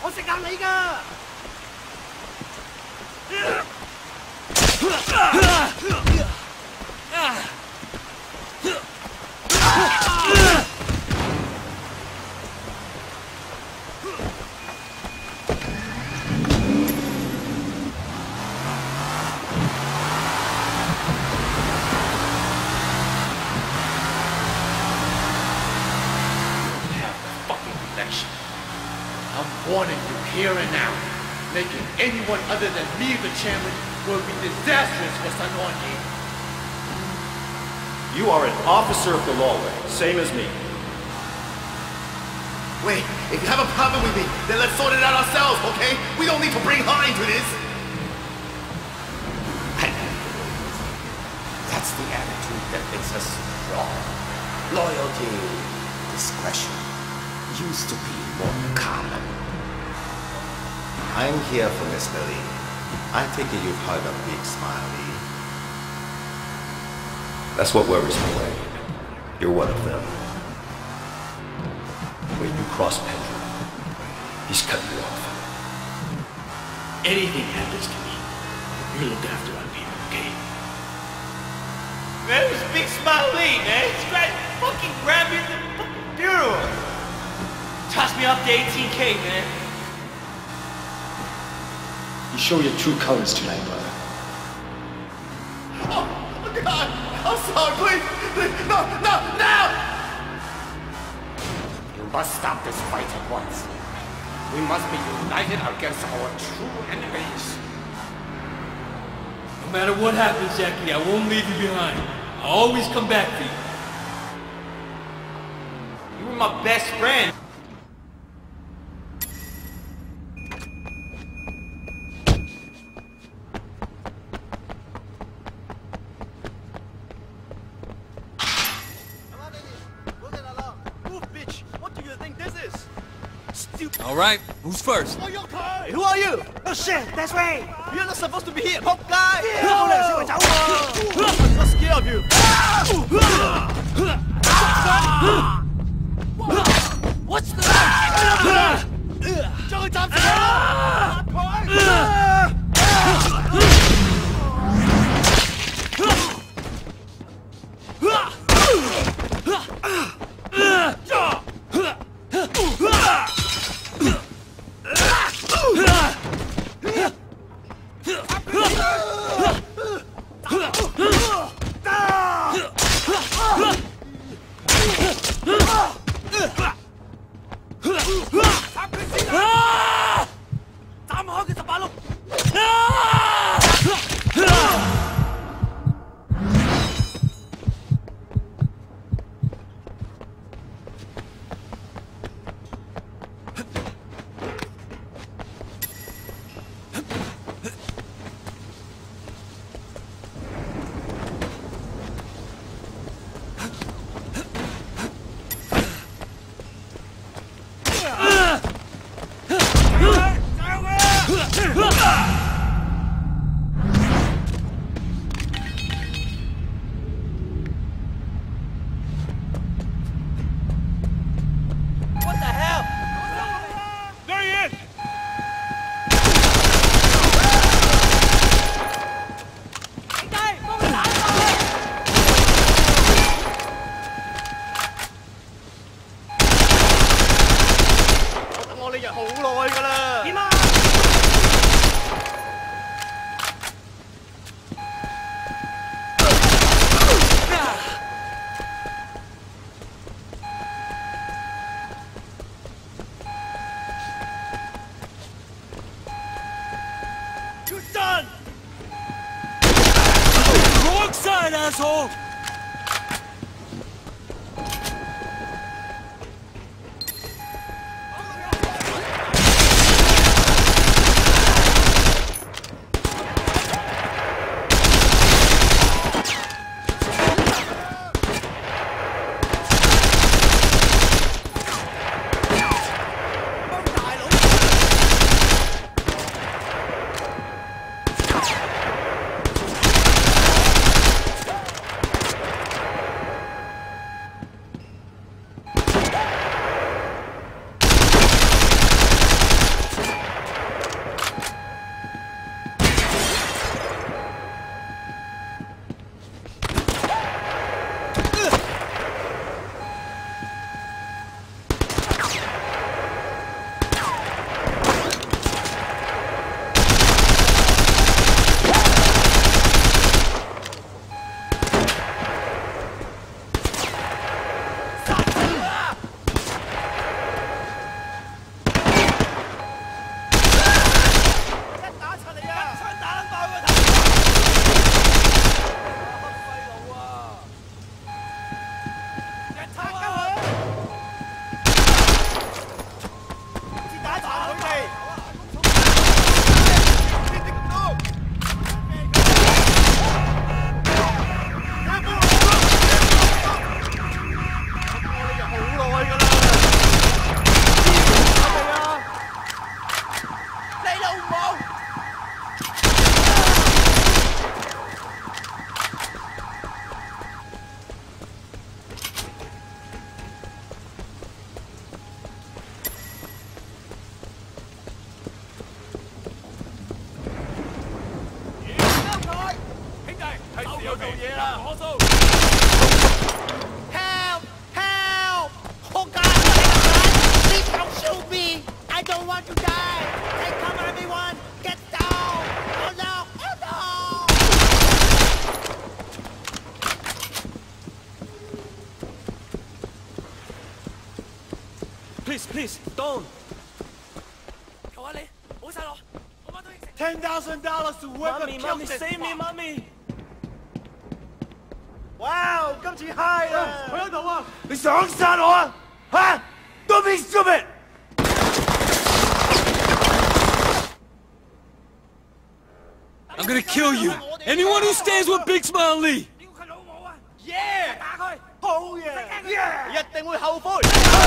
我食硬你㗎。 I'm warning you here and now. Making anyone other than me the chairman will be disastrous for Sun On Yee. You are an officer of the law, same as me. Wait, if you have a problem with me, then let's sort it out ourselves, okay? We don't need to bring her into this. That's the attitude that makes us strong. Loyalty, discretion, used to be more common. I'm here for Mr. Lee. I take it you've heard of Big Smile Lee. That's what worries me, Wayne. You're one of them. When you cross Pedro, he's cutting you off. Anything happens to me, you look after our people, okay? Man, who's Big Smile Lee, man? This guy fucking grabbed me at the fucking funeral. Toss me up to 18K, man. You show your true colors tonight, brother. Oh, God! I'm sorry, please! No! You must stop this fight at once. We must be united against our true enemies. No matter what happens, Jackie, I won't leave you behind. I'll always come back for you. You were my best friend. All right, who's first? Hey, who are you? Oh shit, that's right. You're not supposed to be here, pop guy. I'm not scared of you. What's the matter? asshole! 嘢啦！我數。 Help! Help! Oh God! Please don't shoot me! I don't want to die! Hey, come on, everyone! Get down! Oh no! Oh no! Please, don't. 求下你，冇晒我，我乜都應承。 $10,000 to whoever Mommy, killed mommy, this save me, fuck. mommy. Wow, 今次 high 啊！佢喺度啊！你想殺我啊？嚇 ！Don't be stupid！ I'm gonna kill you. Anyone who stands with Big Smile Lee. 呢個佢老母啊！耶！打佢！ 好嘢！ 你一定會後悔。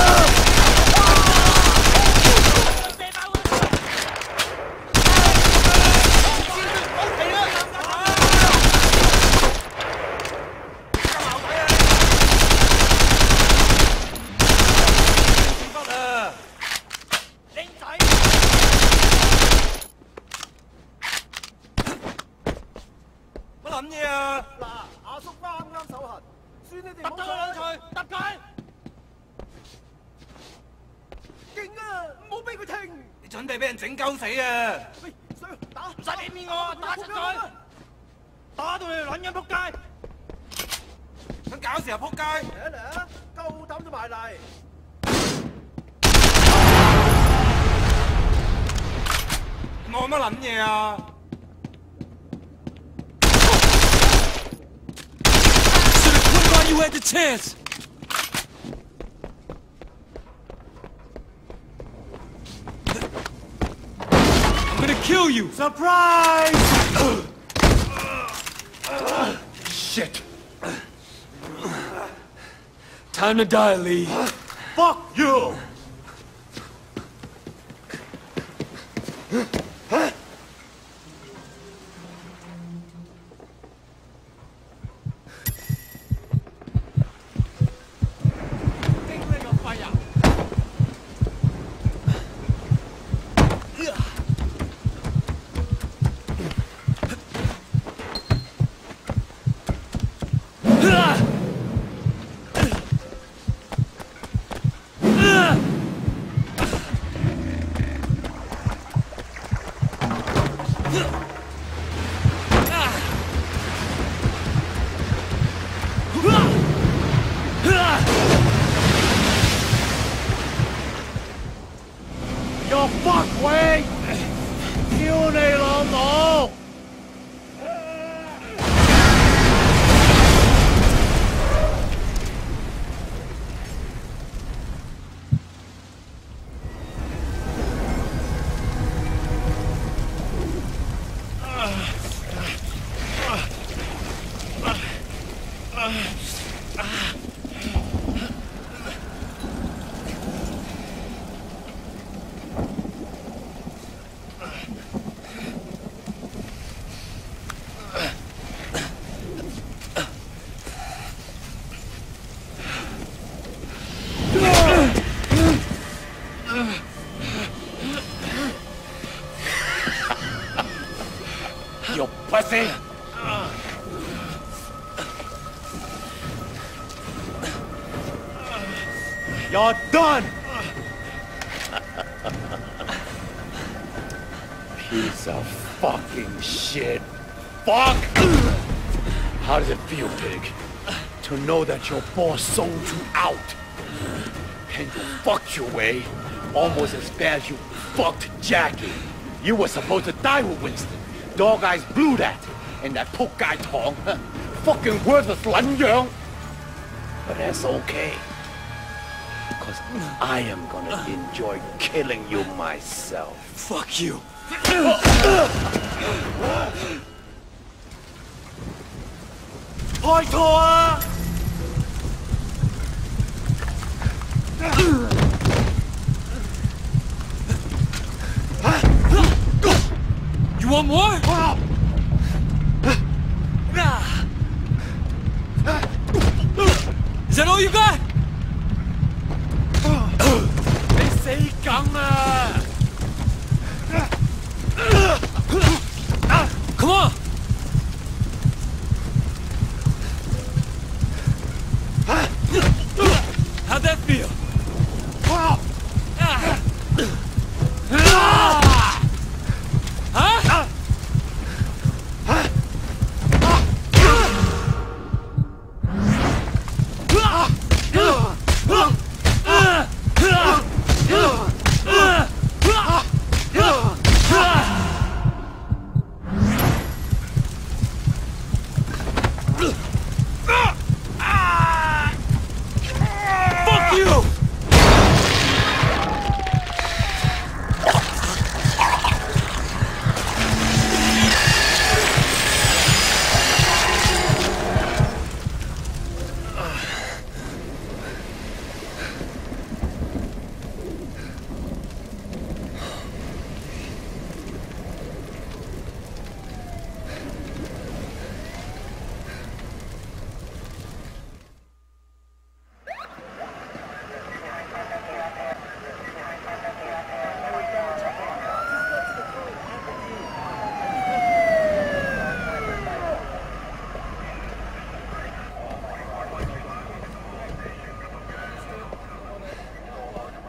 乜諗嘢啊？ 嗱，阿叔啱啱手痕，算你哋揼咗佢兩錘，揼佢！ 勁啊！唔好俾佢停！ 你準備俾人整鳩死啊！ 喂，上打！ 唔使俾面我，打出佢！打到你哋撚樣仆街！ 想搞事又仆街！ 嚟嚟啊！夠膽就埋嚟！ 我乜撚嘢啊？ While you had the chance. I'm gonna kill you. Surprise! Shit! Time to die, Lee. Fuck you! Your fuck way！ 屌你老母！ You pussy! You're done! Piece of fucking shit. Fuck! How does it feel, Pig? To know that your boss sold you out? And you fucked your way almost as bad as you fucked Jackie. You were supposed to die with Winston. Dog Eyes blew that. And that poke guy Tong, fucking worthless 撚樣. But that's okay. Because I am gonna enjoy killing you myself. Fuck you. 開拖啊！ You want more? Is that all you got? 你死梗啊！ Come on!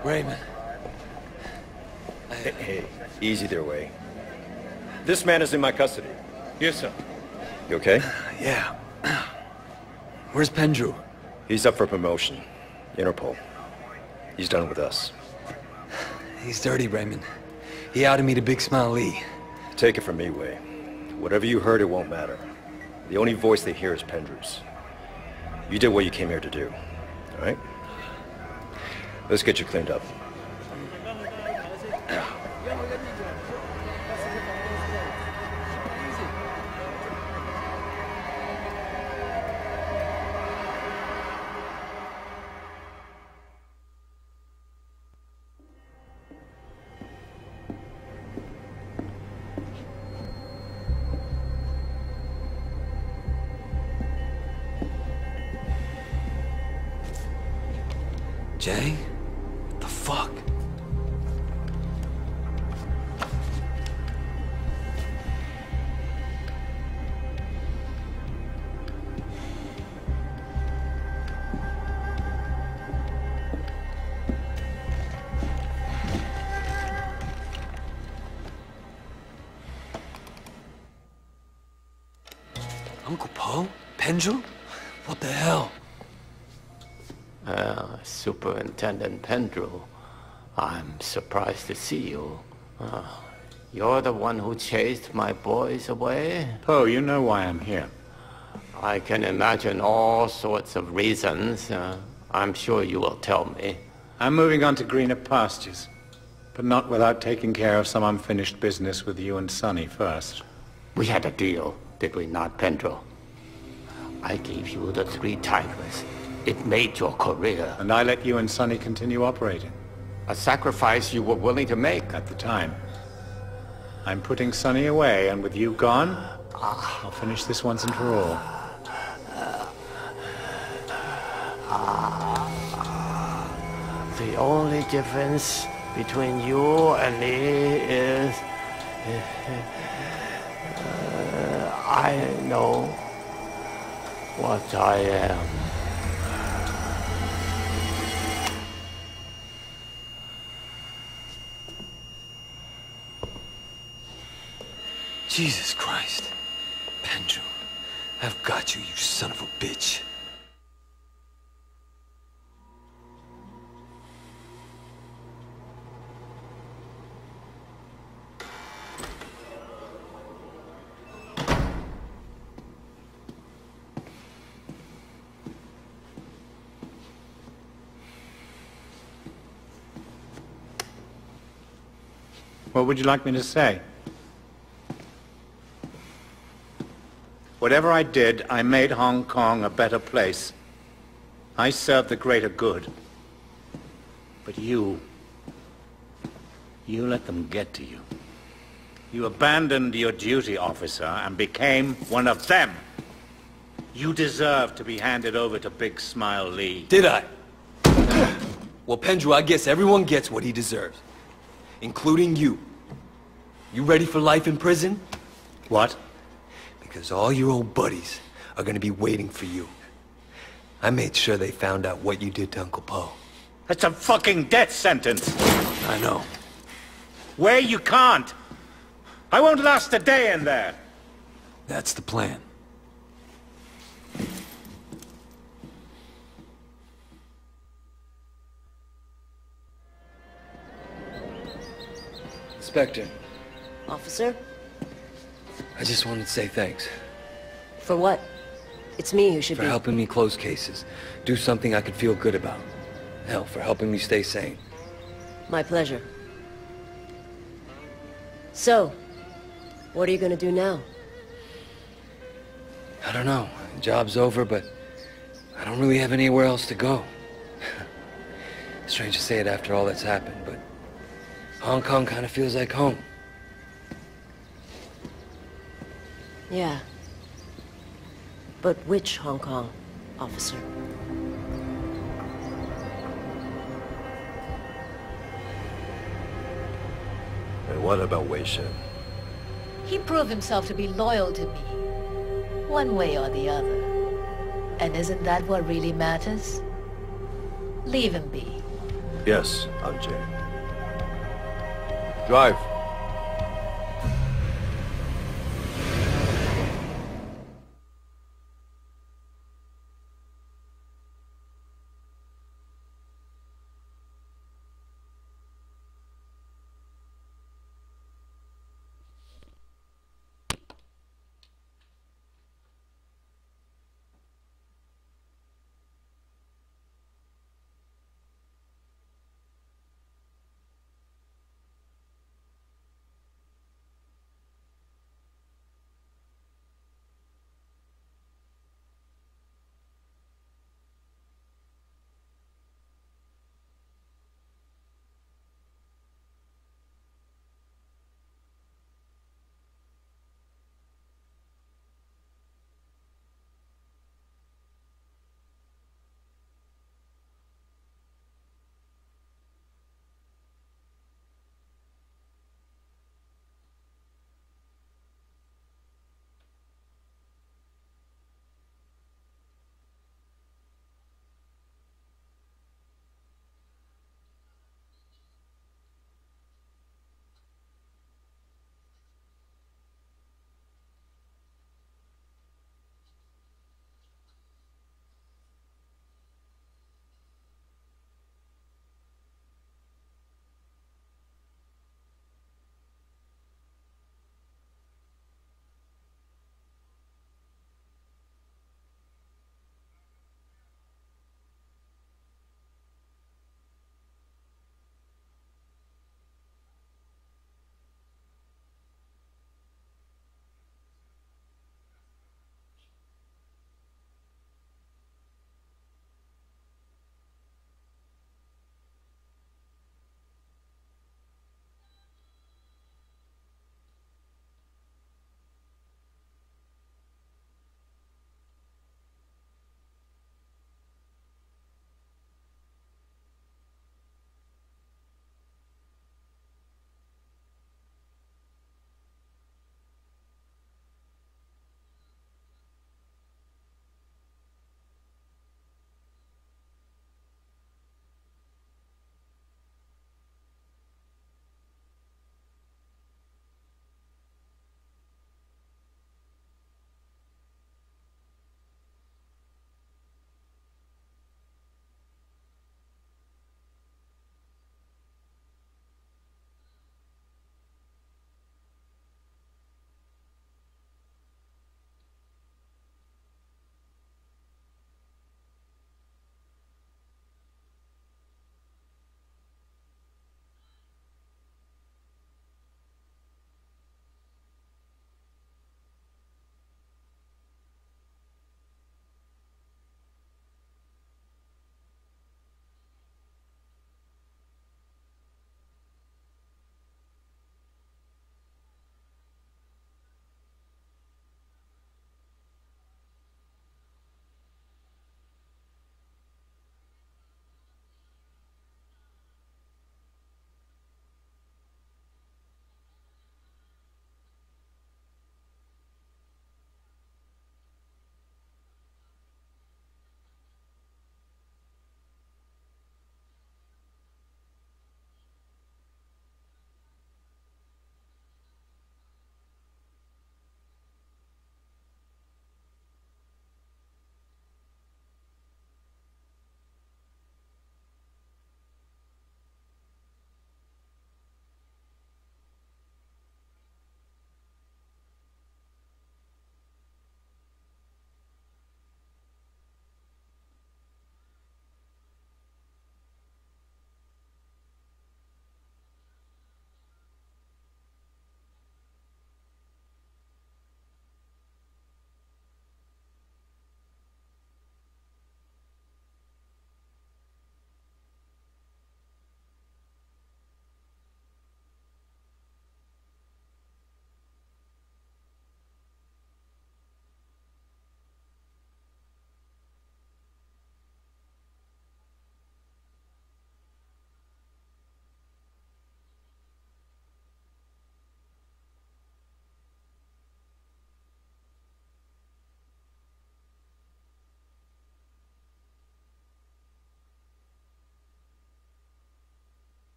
Raymond. Hey, easy there, Wei. This man is in my custody. Yes, sir. You okay? Yeah. Where's Pendrew? He's up for promotion. Interpol. He's done with us. He's dirty, Raymond. He outed me to Big Smile Lee. Take it from me, Wei. Whatever you heard, it won't matter. The only voice they hear is Pendrew's. You did what you came here to do, all right? Let's get you cleaned up. Jay? What the fuck? Uncle Po? Pendrew? What the hell? Superintendent Pendrew, I'm surprised to see you. You're the one who chased my boys away? Po, you know why I'm here. I can imagine all sorts of reasons. I'm sure you will tell me. I'm moving on to greener pastures, but not without taking care of some unfinished business with you and Sonny first. We had a deal, did we not, Pendrew? I gave you the 3 Tigers. It made your career. And I let you and Sonny continue operating. A sacrifice you were willing to make. At the time. I'm putting Sonny away, and with you gone, I'll finish this once and for all. The only difference between you and me is... I know what I am. Jesus Christ. Pendrew, I've got you, you son of a bitch. What would you like me to say? Whatever I did, I made Hong Kong a better place. I served the greater good. But you let them get to you. You abandoned your duty, officer, and became one of them. You deserve to be handed over to Big Smile Lee. Did I? Well, Pendrew, I guess everyone gets what he deserves. Including you. You ready for life in prison? What? Because all your old buddies are gonna be waiting for you. I made sure they found out what you did to Uncle Po. That's a fucking death sentence. I know. Where you can't. I won't last a day in there. That's the plan. Inspector. Officer? I just wanted to say thanks. For what? It's me who should For be... helping me close cases. Do something I could feel good about. Hell, for helping me stay sane. My pleasure. So, what are you gonna do now? I don't know. Job's over, but I don't really have anywhere else to go. Strange to say it after all that's happened, but Hong Kong kind of feels like home. Yeah. But which Hong Kong, officer? And what about Wei Shen? He proved himself to be loyal to me, one way or the other. And isn't that what really matters? Leave him be. Yes, I'm Jay. Drive.